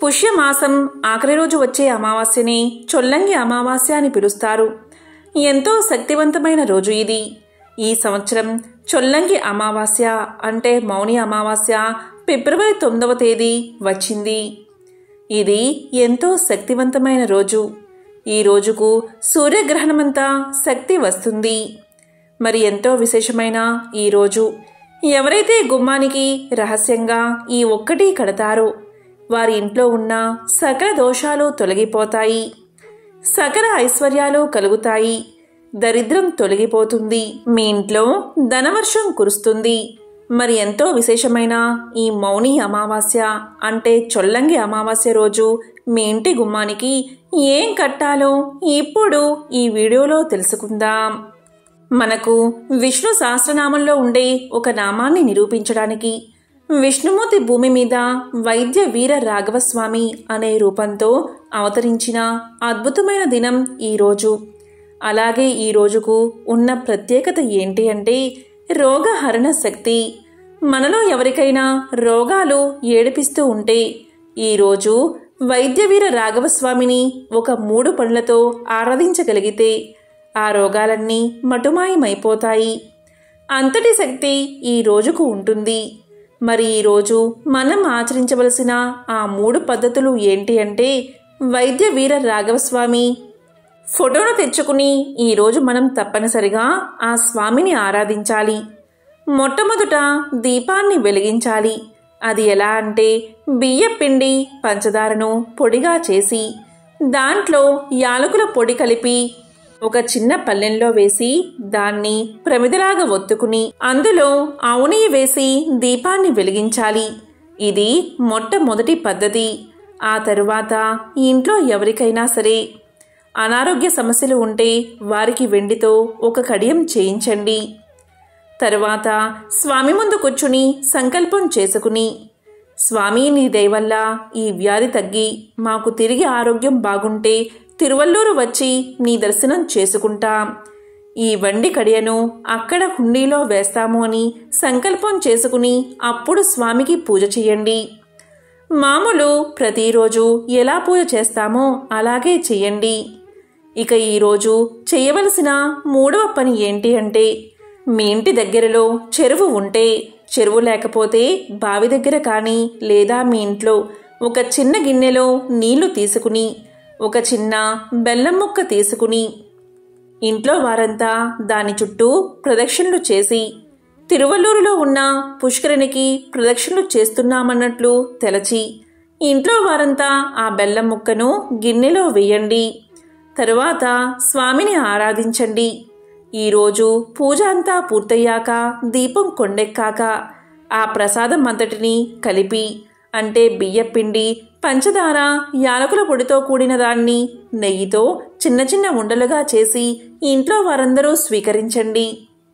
పుష్యమాసం ఆఖరి రోజు వచ్చే అమావాస్యని చొల్లంగి అమావాస్య అని పిలుస్తారు. ఎంతో శక్తివంతమైన రోజు ఇది. ఈ సంవత్సరం చొల్లంగి అమావాస్య అంటే మౌని అమావాస్య ఫిబ్రవరి 9వ తేదీ వచ్చింది. ఇది ఎంతో శక్తివంతమైన రోజు. ఈ రోజుకు సూర్యగ్రహణమంతా శక్తి వస్తుంది. మరి ఎంతో విశేషమైన ఈ రోజు ఎవరైతే గుమ్మానికి రహస్యంగా ఈ ఒక్కటి కడతారో వారి ఇంట్లో ఉన్న సకల దోషాలు తొలగిపోతాయి, సకల ఐశ్వర్యాలు కలుగుతాయి, దరిద్రం తొలగిపోతుంది, మీ ఇంట్లో ధనవర్షం కురుస్తుంది. మరి ఎంతో విశేషమైన ఈ మౌని అమావాస్య అంటే చొల్లంగి అమావాస్య రోజు మీ ఇంటి గుమ్మానికి ఏం కట్టాలో ఇప్పుడు ఈ వీడియోలో తెలుసుకుందాం. మనకు విష్ణు సహస్రనామంలో ఉండే ఒక నామాన్ని నిరూపించడానికి విష్ణుమూర్తి భూమి మీద వైద్య వీర రాఘవస్వామి అనే రూపంతో అవతరించిన అద్భుతమైన దినం ఈరోజు. అలాగే ఈ రోజుకు ఉన్న ప్రత్యేకత ఏంటి అంటే రోగహరణ శక్తి. మనలో ఎవరికైనా రోగాలు ఏడిపిస్తూ ఉంటే ఈరోజు వైద్యవీర రాఘవస్వామిని ఒక 3 పనులతో ఆరాధించగలిగితే ఆ రోగాలన్నీ మటుమాయమైపోతాయి. అంతటి శక్తి ఈ రోజుకు ఉంటుంది. మరి ఈరోజు మనం ఆచరించవలసిన ఆ 3 పద్ధతులు ఏంటి అంటే వైద్య వీర రాఘవస్వామి ఫోటోను తెచ్చుకుని ఈరోజు మనం తప్పనిసరిగా ఆ స్వామిని ఆరాధించాలి. మొట్టమొదట దీపాన్ని వెలిగించాలి. అది ఎలా అంటే బియ్యపిండి పంచదారను పొడిగా చేసి దాంట్లో యాలకుల పొడి కలిపి ఒక చిన్న పల్లెంలో వేసి దాన్ని ప్రమిదలాగా ఒత్తుకుని అందులో ఆవు నెయ్యి వేసి దీపాన్ని వెలిగించాలి. ఇది మొట్టమొదటి పద్ధతి. ఆ తరువాత ఇంట్లో ఎవరికైనా సరే అనారోగ్య సమస్యలు ఉంటే వారికి వెండితో ఒక కడియం చేయించండి. తరువాత స్వామి ముందు కూర్చుని సంకల్పం చేసుకుని, స్వామి నీ దయ వల్ల ఈ వ్యాధి తగ్గి మాకు తిరిగి ఆరోగ్యం బాగుంటే తిరువల్లూరు వచ్చి నీ దర్శనం చేసుకుంటాం. ఈ వెండి కడియను అక్కడ హుండీలో వేస్తాము అని సంకల్పం చేసుకుని అప్పుడు స్వామికి పూజ చేయండి. మామూలు ప్రతిరోజు ఎలా పూజ చేస్తామో అలాగే చేయండి. ఇక ఈరోజు చేయవలసిన 3వ పని ఏంటి అంటే మీ ఇంటి దగ్గరలో చెరువు ఉంటే, చెరువు లేకపోతే బావి దగ్గర కానీ లేదా మీ ఇంట్లో ఒక చిన్న గిన్నెలో నీళ్లు తీసుకుని ఒక చిన్న బెల్లం ముక్క తీసుకుని ఇంట్లో వారంతా దాని చుట్టూ ప్రదక్షిణలు చేసి తిరువల్లూరులో ఉన్న పుష్కరిణికి ప్రదక్షిణలు చేస్తున్నామన్నట్లు తెలచి ఇంట్లో వారంతా ఆ బెల్లం ముక్కను గిన్నెలో వేయండి. తరువాత స్వామిని ఆరాధించండి. ఈరోజు పూజ అంతా పూర్తయ్యాక దీపం కొండెక్కాక ఆ ప్రసాదం అంతటిని కలిపి అంటే బియ్యపిండి పంచదార యాలకుల పొడితో కూడిన దాన్ని నెయ్యితో చిన్న చిన్న ఉండలుగా చేసి ఇంట్లో వారందరూ స్వీకరించండి.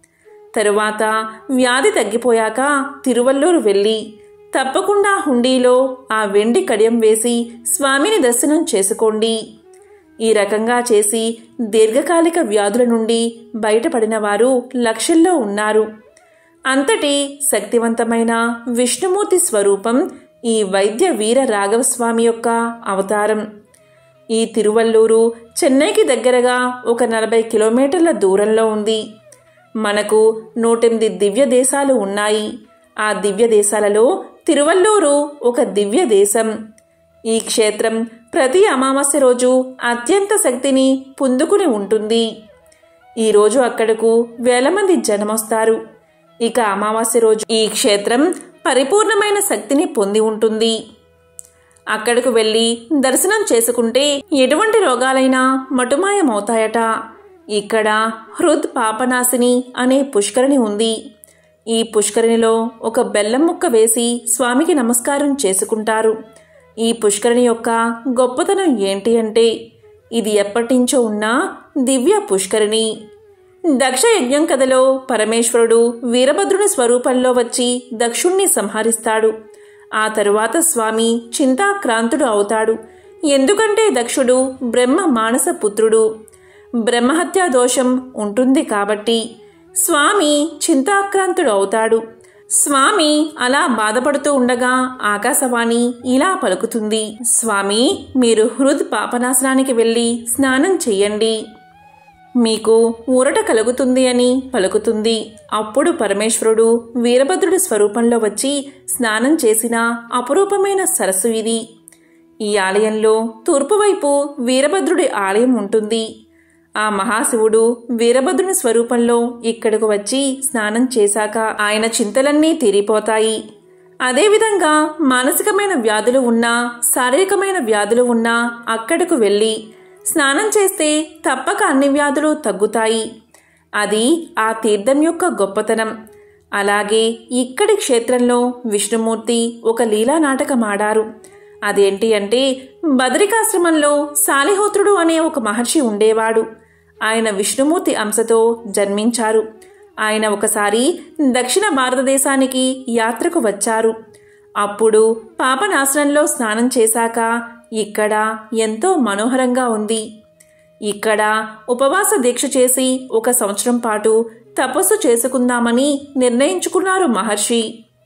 తరువాత వ్యాధి తగ్గిపోయాక తిరువల్లూరు వెళ్ళి తప్పకుండా హుండీలో ఆ వెండి కడియం వేసి స్వామిని దర్శనం చేసుకోండి. ఈ రకంగా చేసి దీర్ఘకాలిక వ్యాధుల నుండి బయటపడిన వారు లక్షల్లో ఉన్నారు. అంతటి శక్తివంతమైన విష్ణుమూర్తి స్వరూపం ఈ వైద్య వీర రాఘవస్వామి యొక్క అవతారం. ఈ తిరువల్లూరు చెన్నైకి దగ్గరగా ఒక 40 కిలోమీటర్ల దూరంలో ఉంది. మనకు 108 దివ్య దేశాలు ఉన్నాయి. ఆ దివ్య దేశాలలో తిరువల్లూరు ఒక దివ్య దేశం. ఈ క్షేత్రం ప్రతి అమావాస్య రోజు అత్యంత శక్తిని పుంజుకుని ఉంటుంది. ఈరోజు అక్కడకు వేల మంది జనమొస్తారు. ఇక అమావాస్య రోజు ఈ క్షేత్రం పరిపూర్ణమైన శక్తిని పొంది ఉంటుంది. అక్కడకు వెళ్ళి దర్శనం చేసుకుంటే ఎటువంటి రోగాలైనా మటుమాయమవుతాయట. ఇక్కడ హృద్ పాపనాశిని అనే పుష్కరిణి ఉంది. ఈ పుష్కరిణిలో ఒక బెల్లం ముక్క వేసి స్వామికి నమస్కారం చేసుకుంటారు. ఈ పుష్కరిణి యొక్క గొప్పతనం ఏంటి అంటే ఇది ఎప్పటించో ఉన్న దివ్య పుష్కరిణి. దక్ష యజ్ఞం కథలో పరమేశ్వరుడు వీరభద్రుని స్వరూపంలో వచ్చి దక్షుణ్ణి సంహరిస్తాడు. ఆ తరువాత స్వామి చింతాక్రాంతుడు అవుతాడు. ఎందుకంటే దక్షుడు బ్రహ్మ మానస పుత్రుడు. బ్రహ్మహత్యా దోషం ఉంటుంది కాబట్టి స్వామి చింతాక్రాంతుడు అవుతాడు. స్వామి అలా బాధపడుతూ ఉండగా ఆకాశవాణి ఇలా పలుకుతుంది. స్వామి, మీరు హృద్ పాపనాశనానికి వెళ్ళి స్నానం చెయ్యండి, మీకు ఊరట కలుగుతుంది అని పలుకుతుంది. అప్పుడు పరమేశ్వరుడు వీరభద్రుడి స్వరూపంలో వచ్చి స్నానం చేసిన అపురూపమైన సరస్సు ఇది. ఈ ఆలయంలో తూర్పువైపు వీరభద్రుడి ఆలయం ఉంటుంది. ఆ మహాశివుడు వీరభద్రుని స్వరూపంలో ఇక్కడకు వచ్చి స్నానం చేశాక ఆయన చింతలన్నీ తీరిపోతాయి. అదేవిధంగా మానసికమైన వ్యాధులు ఉన్నా, శారీరకమైన వ్యాధులు ఉన్నా అక్కడకు వెళ్ళి స్నానం చేస్తే తప్పక అన్ని వ్యాధులు తగ్గుతాయి. అది ఆ తీర్థం యొక్క గొప్పతనం. అలాగే ఇక్కడి క్షేత్రంలో విష్ణుమూర్తి ఒక లీలా నాటకం ఆడారు. అదేంటి అంటే, బదరికాశ్రమంలో శాలిహోత్రుడు అనే ఒక మహర్షి ఉండేవాడు. ఆయన విష్ణుమూర్తి అంశతో జన్మించారు. ఆయన ఒకసారి దక్షిణ భారతదేశానికి యాత్రకు వచ్చారు. అప్పుడు పాపనాశనంలో స్నానం చేశాక ఇక్కడ ఎంతో మనోహరంగా ఉంది. ఇక్కడ ఉపవాస దీక్ష చేసి 1 సంవత్సరం పాటు తపస్సు చేసుకుందామని నిర్ణయించుకున్నారు మహర్షి.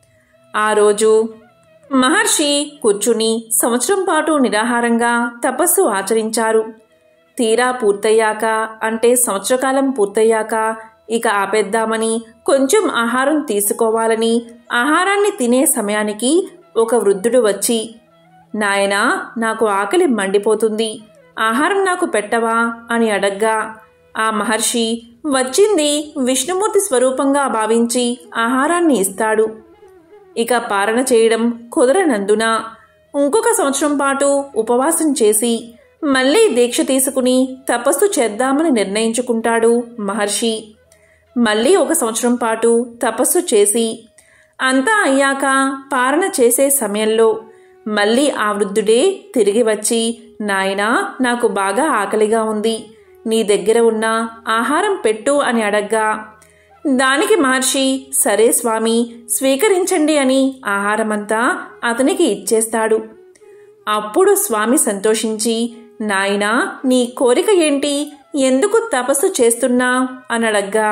ఆ రోజు మహర్షి కూర్చుని సంవత్సరం పాటు నిరాహారంగా తపస్సు ఆచరించారు. తీరా పూర్తయ్యాక, అంటే సంవత్సరకాలం పూర్తయ్యాక ఇక ఆపేద్దామని కొంచెం ఆహారం తీసుకోవాలని ఆహారాన్ని తినే సమయానికి ఒక వృద్ధుడు వచ్చి, నాయనా, నాకు ఆకలి మండిపోతుంది, ఆహారం నాకు పెట్టవా అని అడగ్గా ఆ మహర్షి వచ్చింది విష్ణుమూర్తి స్వరూపంగా భావించి ఆహారాన్ని ఇస్తాడు. ఇక పారణ చేయడం కుదరనందున ఇంకొక సంవత్సరం పాటు ఉపవాసం చేసి మళ్ళీ దీక్ష తీసుకుని తపస్సు చేద్దామని నిర్ణయించుకుంటాడు మహర్షి. మళ్ళీ 1 సంవత్సరం పాటు తపస్సు చేసి అంతా అయ్యాక పారణ చేసే సమయంలో మళ్ళీ ఆ వృద్ధుడే తిరిగి వచ్చి, నాయనా, నాకు బాగా ఆకలిగా ఉంది, నీ దగ్గర ఉన్న ఆహారం పెట్టు అని అడగ్గా దానికి మహర్షి, సరే స్వామి, స్వీకరించండి అని ఆహారమంతా అతనికి ఇచ్చేస్తాడు. అప్పుడు స్వామి సంతోషించి, నాయనా, నీ కోరిక ఏంటి, ఎందుకు తపస్సు చేస్తున్నా అని అడగ్గా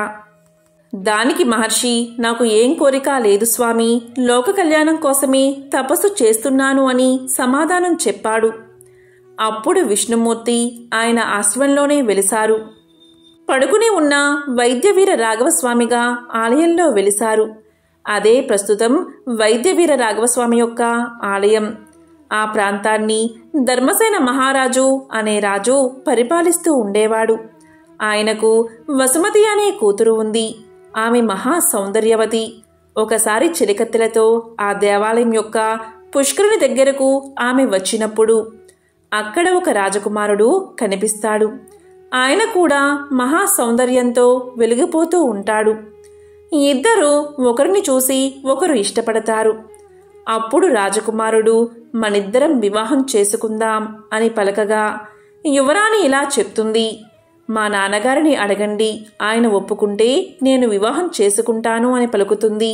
దానికి మహర్షి, నాకు ఏం కోరిక లేదు స్వామి, లోక కళ్యాణం కోసమే తపస్సు చేస్తున్నాను అని సమాధానం చెప్పాడు. అప్పుడు విష్ణుమూర్తి ఆయన ఆశ్రమంలోనే వెలిశారు. పడుకుని ఉన్న వైద్యవీర రాఘవస్వామిగా ఆలయంలో వెలిశారు. అదే ప్రస్తుతం వైద్యవీర రాఘవస్వామి యొక్క ఆలయం. ఆ ప్రాంతాన్ని ధర్మసేన మహారాజు అనే రాజు పరిపాలిస్తూ ఉండేవాడు. ఆయనకు వసుమతి అనే కూతురు ఉంది. ఆమె మహా సౌందర్యవతి. ఒకసారి చిలికత్తెలతో ఆ దేవాలయం యొక్క పుష్కరుని దగ్గరకు ఆమె వచ్చినప్పుడు అక్కడ ఒక రాజకుమారుడు కనిపిస్తాడు. ఆయన కూడా మహా సౌందర్యంతో వెలిగిపోతూ ఉంటాడు. ఇద్దరు ఒకరిని చూసి ఒకరు ఇష్టపడతారు. అప్పుడు రాజకుమారుడు, మనిద్దరం వివాహం చేసుకుందాం అని పలకగా యువరాణి ఇలా చెప్తుంది, మా నాన్నగారిని అడగండి, ఆయన ఒప్పుకుంటే నేను వివాహం చేసుకుంటాను అని పలుకుతుంది.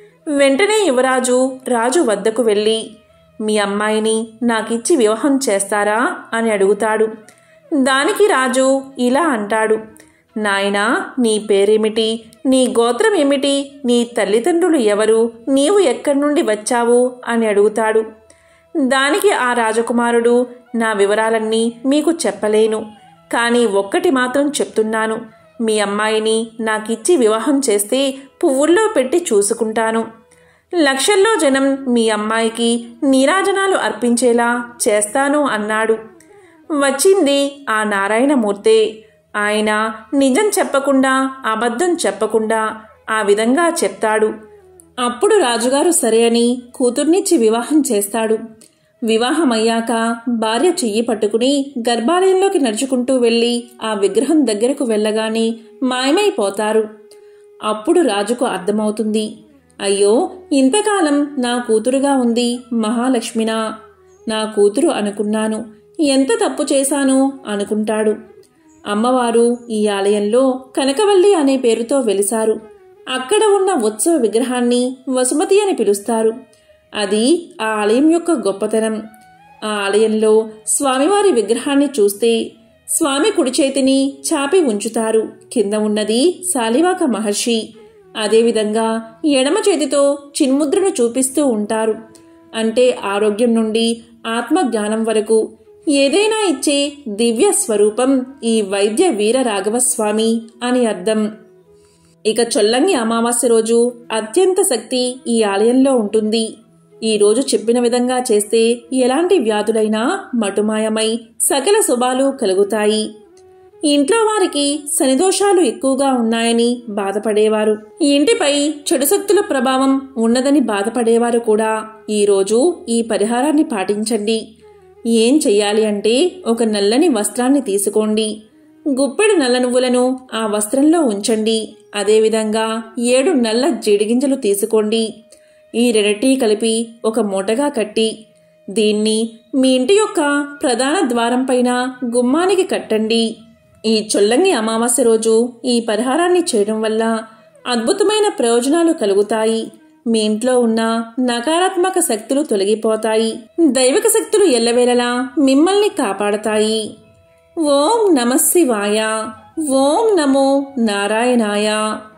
వెంటనే యువరాజు రాజు వద్దకు వెళ్ళి, మీ అమ్మాయిని నాకిచ్చి వివాహం చేస్తారా అని అడుగుతాడు. దానికి రాజు ఇలా అంటాడు, నాయనా, నీ పేరేమిటి, నీ గోత్రం ఏమిటి, నీ తల్లిదండ్రులు ఎవరు, నీవు ఎక్కడి నుండి వచ్చావు అని అడుగుతాడు. దానికి ఆ రాజకుమారుడు, నా వివరాలన్నీ మీకు చెప్పలేను, కానీ ఒక్కటి మాత్రం చెప్తున్నాను, మీ అమ్మాయిని నాకిచ్చి వివాహం చేస్తే పువ్వుల్లో పెట్టి చూసుకుంటాను. లక్షల్లో జనం మీ అమ్మాయికి నీరాజనాలు అర్పించేలా చేస్తాను అన్నాడు. వచ్చింది ఆ నారాయణమూర్తే. ఆయన నిజం చెప్పకుండా అబద్ధం చెప్పకుండా ఆ విధంగా చెప్తాడు. అప్పుడు రాజుగారు సరే అని కూతుర్నిచ్చి వివాహం చేస్తాడు. వివాహమయ్యాక భార్య చెయ్యి పట్టుకుని గర్భాలయంలోకి నడుచుకుంటూ వెళ్ళి ఆ విగ్రహం దగ్గరకు వెళ్ళగానే మాయమైపోతారు. అప్పుడు రాజుకు అర్థమవుతుంది, అయ్యో, ఇంతకాలం నా కూతురుగా ఉంది మహాలక్ష్మినా, నా కూతురు అనుకున్నాను, ఎంత తప్పు చేశాను అనుకుంటాడు. అమ్మవారు ఈ ఆలయంలో కనకవల్లి అనే పేరుతో వెలిశారు. అక్కడ ఉన్న ఉత్సవ విగ్రహాన్ని వసుమతి అని పిలుస్తారు. అది ఆ ఆలయం యొక్క గొప్పతనం. ఆ ఆలయంలో స్వామివారి విగ్రహాన్ని చూస్తే స్వామి కుడి చేతిని చాపి ఉంచుతారు. కింద ఉన్నది శాలివాక మహర్షి. అదేవిధంగా ఎడమ చేతితో చిన్ముద్రను చూపిస్తూ ఉంటారు. అంటే ఆరోగ్యం నుండి ఆత్మజ్ఞానం వరకు ఏదైనా ఇచ్చే దివ్య స్వరూపం ఈ వైద్య వీర రాఘవస్వామి అని అర్థం. ఇక చొల్లంగి అమావాస్య రోజు అత్యంత శక్తి ఈ ఆలయంలో ఉంటుంది. ఈ రోజు చెప్పిన విధంగా చేస్తే ఎలాంటి వ్యాధులైనా మటుమాయమై సకల శుభాలు కలుగుతాయి. ఇంట్లో వారికి శనిదోషాలు ఎక్కువగా ఉన్నాయని బాధపడేవారు, ఇంటిపై చెడు శక్తుల ప్రభావం ఉన్నదని బాధపడేవారు కూడా ఈరోజు ఈ పరిహారాన్ని పాటించండి. ఏం చెయ్యాలి అంటే ఒక నల్లని వస్త్రాన్ని తీసుకోండి. గుప్పెడు నల్ల నువ్వులను ఆ వస్త్రంలో ఉంచండి. అదేవిధంగా 7 నల్ల జీడిగింజలు తీసుకోండి. ఈ రెండిటి కలిపి ఒక మూటగా కట్టి దీన్ని మీ ఇంటి యొక్క ప్రధాన ద్వారం పైన గుమ్మానికి కట్టండి. ఈ చొల్లంగి అమావాస్య రోజు ఈ పరిహారాన్ని చేయడం వల్ల అద్భుతమైన ప్రయోజనాలు కలుగుతాయి. మీ ఇంట్లో ఉన్న నకారాత్మక శక్తులు తొలగిపోతాయి. దైవిక శక్తులు ఎల్లవేళలా మిమ్మల్ని కాపాడతాయి. ఓం నమః శివాయ. ఓం నమో నారాయణాయ.